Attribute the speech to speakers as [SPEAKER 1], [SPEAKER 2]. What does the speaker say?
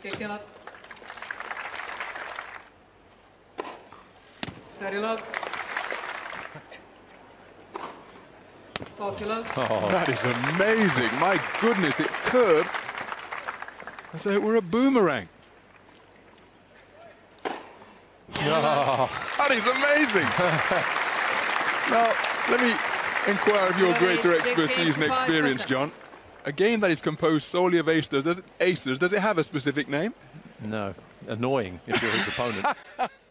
[SPEAKER 1] 15 love. 30 love. 40 love.
[SPEAKER 2] Oh, that is amazing. My goodness, it curved as though it were a boomerang. That is amazing. Now, let me inquire of your greater expertise and experience, John. A game that is composed solely of aces, does it have a specific name?
[SPEAKER 3] No. Annoying if you're his opponent.